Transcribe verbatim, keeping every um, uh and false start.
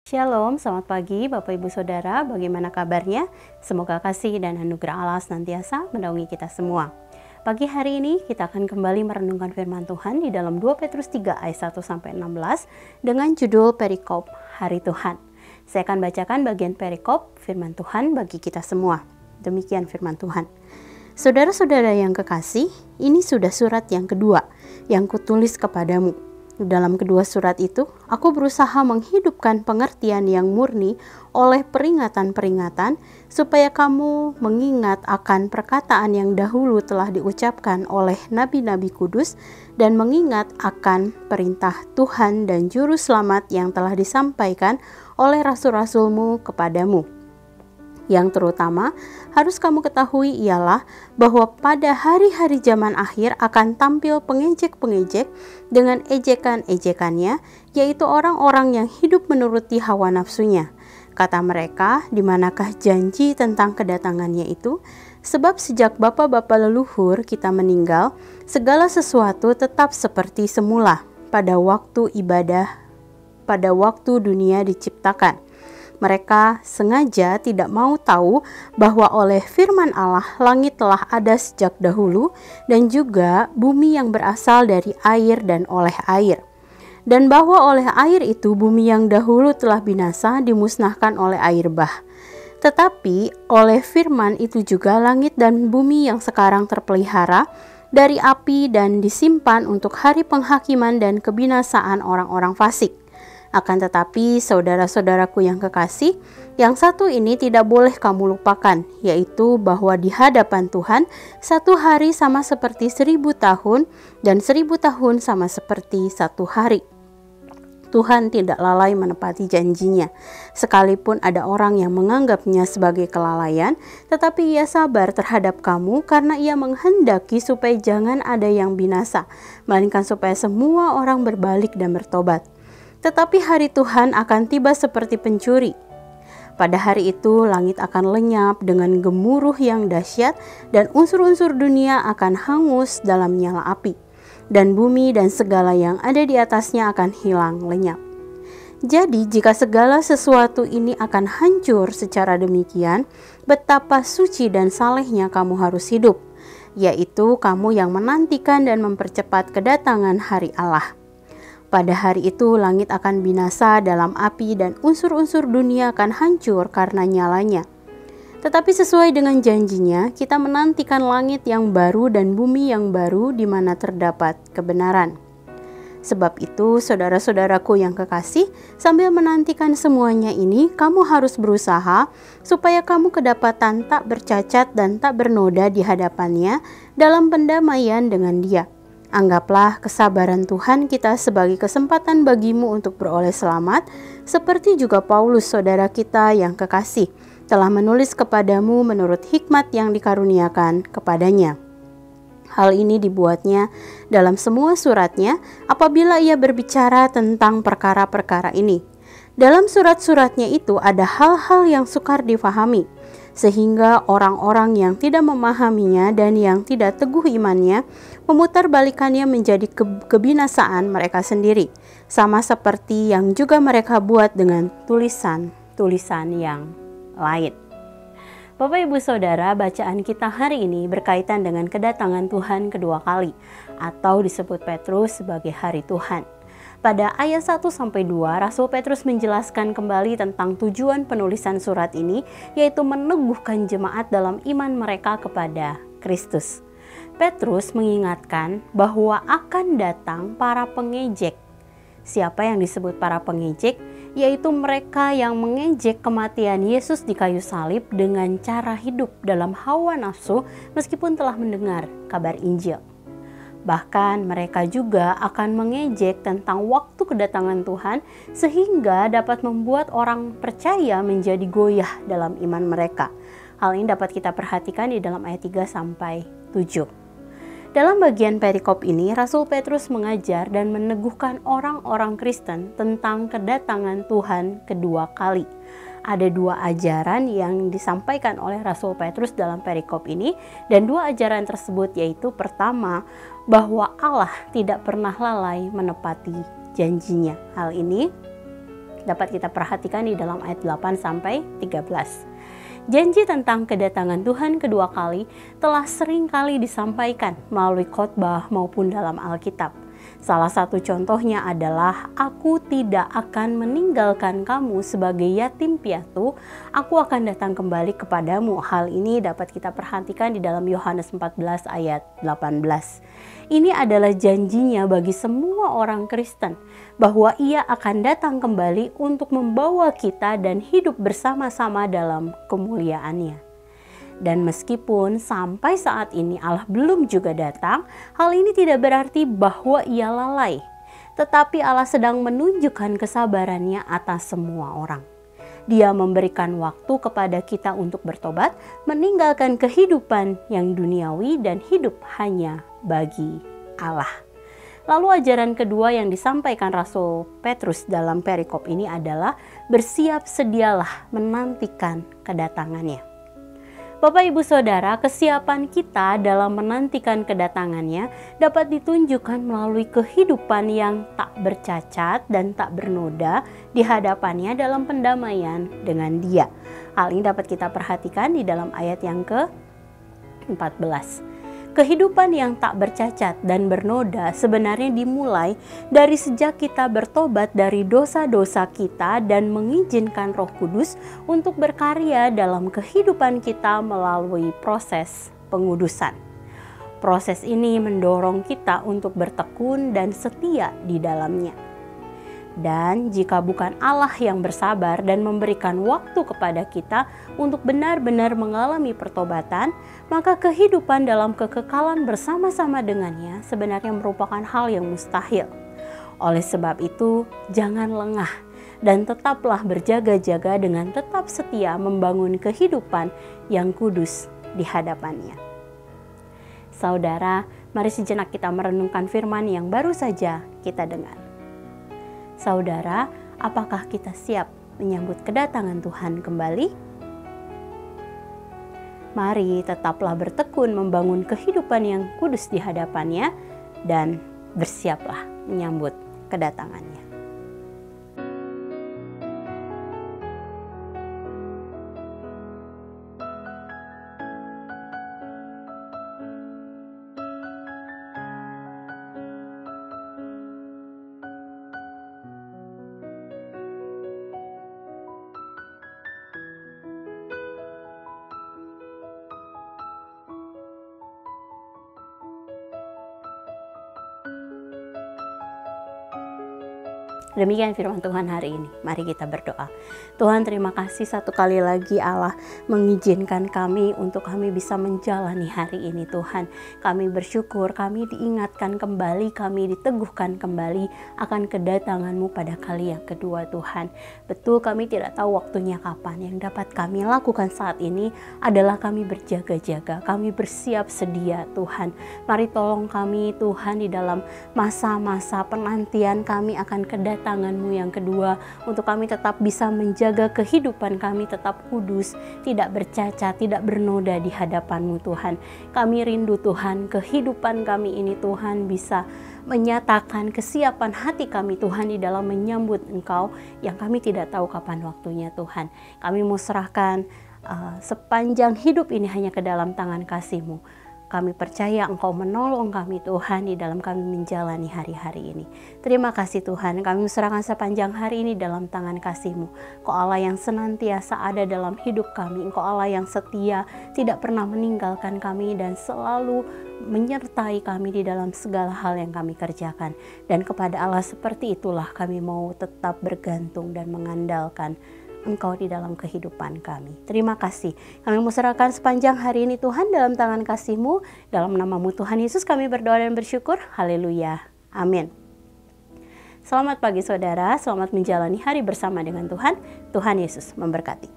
Shalom, selamat pagi Bapak Ibu Saudara, bagaimana kabarnya? Semoga kasih dan anugerah Allah senantiasa menaungi kita semua. Pagi hari ini kita akan kembali merenungkan firman Tuhan di dalam dua Petrus tiga ayat satu sampai enam belas dengan judul Perikop Hari Tuhan. Saya akan bacakan bagian perikop firman Tuhan bagi kita semua. Demikian firman Tuhan. Saudara-saudara yang kekasih, ini sudah surat yang kedua yang kutulis kepadamu. Dalam kedua surat itu, aku berusaha menghidupkan pengertian yang murni oleh peringatan-peringatan supaya kamu mengingat akan perkataan yang dahulu telah diucapkan oleh nabi-nabi kudus dan mengingat akan perintah Tuhan dan juru selamat yang telah disampaikan oleh rasul-rasulmu kepadamu. Yang terutama harus kamu ketahui ialah bahwa pada hari-hari zaman akhir akan tampil pengejek-pengejek dengan ejekan-ejekannya, yaitu orang-orang yang hidup menuruti hawa nafsunya. Kata mereka, di manakah janji tentang kedatangannya itu? Sebab sejak bapa-bapa leluhur kita meninggal, segala sesuatu tetap seperti semula pada waktu ibadah, pada waktu dunia diciptakan. Mereka sengaja tidak mau tahu bahwa oleh firman Allah langit telah ada sejak dahulu dan juga bumi yang berasal dari air dan oleh air. Dan bahwa oleh air itu bumi yang dahulu telah binasa dimusnahkan oleh air bah. Tetapi oleh firman itu juga langit dan bumi yang sekarang terpelihara dari api dan disimpan untuk hari penghakiman dan kebinasaan orang-orang fasik. Akan tetapi saudara-saudaraku yang kekasih, yang satu ini tidak boleh kamu lupakan, yaitu bahwa di hadapan Tuhan satu hari sama seperti seribu tahun dan seribu tahun sama seperti satu hari. Tuhan tidak lalai menepati janjinya, sekalipun ada orang yang menganggapnya sebagai kelalaian, tetapi ia sabar terhadap kamu karena ia menghendaki supaya jangan ada yang binasa, melainkan supaya semua orang berbalik dan bertobat. Tetapi hari Tuhan akan tiba seperti pencuri. Pada hari itu langit akan lenyap dengan gemuruh yang dahsyat dan unsur-unsur dunia akan hangus dalam nyala api. Dan bumi dan segala yang ada di atasnya akan hilang lenyap. Jadi jika segala sesuatu ini akan hancur secara demikian, betapa suci dan salehnya kamu harus hidup, yaitu kamu yang menantikan dan mempercepat kedatangan hari Allah. Pada hari itu langit akan binasa dalam api dan unsur-unsur dunia akan hancur karena nyalanya. Tetapi sesuai dengan janjinya, kita menantikan langit yang baru dan bumi yang baru di mana terdapat kebenaran. Sebab itu, saudara-saudaraku yang kekasih, sambil menantikan semuanya ini, kamu harus berusaha supaya kamu kedapatan tak bercacat dan tak bernoda di hadapannya dalam pendamaian dengan Dia. Anggaplah kesabaran Tuhan kita sebagai kesempatan bagimu untuk beroleh selamat, seperti juga Paulus saudara kita yang kekasih telah menulis kepadamu menurut hikmat yang dikaruniakan kepadanya. Hal ini dibuatnya dalam semua suratnya apabila ia berbicara tentang perkara-perkara ini. Dalam surat-suratnya itu ada hal-hal yang sukar difahami, sehingga orang-orang yang tidak memahaminya dan yang tidak teguh imannya memutarbalikannya menjadi ke- kebinasaan mereka sendiri, sama seperti yang juga mereka buat dengan tulisan-tulisan yang lain. Bapak Ibu Saudara, bacaan kita hari ini berkaitan dengan kedatangan Tuhan kedua kali, atau disebut Petrus sebagai hari Tuhan. Pada ayat satu sampai dua, Rasul Petrus menjelaskan kembali tentang tujuan penulisan surat ini, yaitu meneguhkan jemaat dalam iman mereka kepada Kristus. Petrus mengingatkan bahwa akan datang para pengejek. Siapa yang disebut para pengejek? Yaitu mereka yang mengejek kematian Yesus di kayu salib dengan cara hidup dalam hawa nafsu meskipun telah mendengar kabar Injil. Bahkan mereka juga akan mengejek tentang waktu kedatangan Tuhan sehingga dapat membuat orang percaya menjadi goyah dalam iman mereka. Hal ini dapat kita perhatikan di dalam ayat tiga sampai tujuh. Dalam bagian perikop ini, Rasul Petrus mengajar dan meneguhkan orang-orang Kristen tentang kedatangan Tuhan kedua kali. Ada dua ajaran yang disampaikan oleh Rasul Petrus dalam perikop ini, dan dua ajaran tersebut yaitu pertama, bahwa Allah tidak pernah lalai menepati janjinya. Hal ini dapat kita perhatikan di dalam ayat delapan sampai tiga belas. Janji tentang kedatangan Tuhan kedua kali telah sering kali disampaikan melalui khotbah maupun dalam Alkitab. Salah satu contohnya adalah, aku tidak akan meninggalkan kamu sebagai yatim piatu, aku akan datang kembali kepadamu. Hal ini dapat kita perhatikan di dalam Yohanes empat belas ayat delapan belas. Ini adalah janjinya bagi semua orang Kristen, bahwa ia akan datang kembali untuk membawa kita dan hidup bersama-sama dalam kemuliaannya. Dan meskipun sampai saat ini Allah belum juga datang, hal ini tidak berarti bahwa ia lalai. Tetapi Allah sedang menunjukkan kesabarannya atas semua orang. Dia memberikan waktu kepada kita untuk bertobat, meninggalkan kehidupan yang duniawi dan hidup hanya bagi Allah. Lalu ajaran kedua yang disampaikan Rasul Petrus dalam perikop ini adalah, bersiap sedialah menantikan kedatangannya. Bapak Ibu Saudara, kesiapan kita dalam menantikan kedatangannya dapat ditunjukkan melalui kehidupan yang tak bercacat dan tak bernoda di hadapannya dalam pendamaian dengan Dia. Hal ini dapat kita perhatikan di dalam ayat yang ke empat belas. Kehidupan yang tak bercacat dan bernoda sebenarnya dimulai dari sejak kita bertobat dari dosa-dosa kita dan mengizinkan Roh Kudus untuk berkarya dalam kehidupan kita melalui proses pengudusan. Proses ini mendorong kita untuk bertekun dan setia di dalamnya. Dan jika bukan Allah yang bersabar dan memberikan waktu kepada kita untuk benar-benar mengalami pertobatan, maka kehidupan dalam kekekalan bersama-sama dengannya sebenarnya merupakan hal yang mustahil. Oleh sebab itu, jangan lengah dan tetaplah berjaga-jaga dengan tetap setia membangun kehidupan yang kudus di hadapannya. Saudara, mari sejenak kita merenungkan firman yang baru saja kita dengar. Saudara, apakah kita siap menyambut kedatangan Tuhan kembali? Mari tetaplah bertekun membangun kehidupan yang kudus di hadapannya dan bersiaplah menyambut kedatangannya. Demikian firman Tuhan hari ini. Mari kita berdoa. Tuhan, terima kasih satu kali lagi Allah mengizinkan kami untuk kami bisa menjalani hari ini Tuhan. Kami bersyukur, kami diingatkan kembali, kami diteguhkan kembali akan kedatangan-Mu pada kali yang kedua Tuhan. Betul, kami tidak tahu waktunya kapan. Yang dapat kami lakukan saat ini adalah kami berjaga-jaga, kami bersiap sedia Tuhan. Mari tolong kami Tuhan di dalam masa-masa penantian kami akan kedatangan tangan-Mu yang kedua, untuk kami tetap bisa menjaga kehidupan kami tetap kudus, tidak bercacat, tidak bernoda di hadapan-Mu Tuhan. Kami rindu Tuhan, kehidupan kami ini Tuhan bisa menyatakan kesiapan hati kami Tuhan di dalam menyambut Engkau yang kami tidak tahu kapan waktunya Tuhan. Kami mau serahkan uh, sepanjang hidup ini hanya ke dalam tangan kasih-Mu. Kami percaya Engkau menolong kami Tuhan di dalam kami menjalani hari-hari ini. Terima kasih Tuhan, kami serahkan sepanjang hari ini dalam tangan kasih-Mu. Engkau Allah yang senantiasa ada dalam hidup kami. Engkau Allah yang setia, tidak pernah meninggalkan kami dan selalu menyertai kami di dalam segala hal yang kami kerjakan. Dan kepada Allah seperti itulah kami mau tetap bergantung dan mengandalkan Engkau di dalam kehidupan kami. Terima kasih. Kami mau serahkan sepanjang hari ini Tuhan dalam tangan kasih-Mu. Dalam nama-Mu Tuhan Yesus kami berdoa dan bersyukur. Haleluya. Amin. Selamat pagi saudara, selamat menjalani hari bersama dengan Tuhan. Tuhan Yesus memberkati.